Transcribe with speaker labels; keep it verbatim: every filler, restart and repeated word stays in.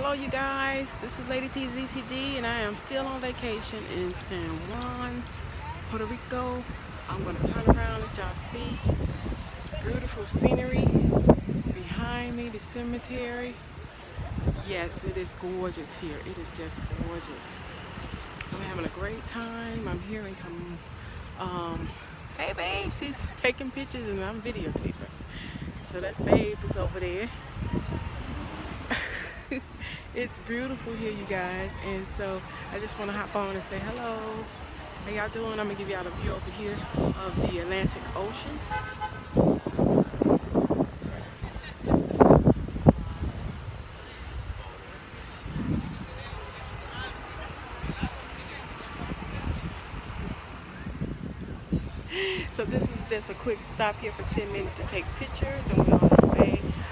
Speaker 1: Hello you guys, this is Lady T Z C D and I am still on vacation in San Juan, Puerto Rico. I'm going to turn around and y'all see this beautiful scenery behind me, the cemetery. Yes, it is gorgeous here. It is just gorgeous. I'm having a great time. I'm hearing some, um, hey babe, she's taking pictures and I'm videotaping. So that's babe is over there. It's beautiful here, you guys, and so I just want to hop on and say hello. How y'all doing? I'm gonna give y'all a view over here of the Atlantic Ocean. So this is just a quick stop here for ten minutes to take pictures, and we're on our way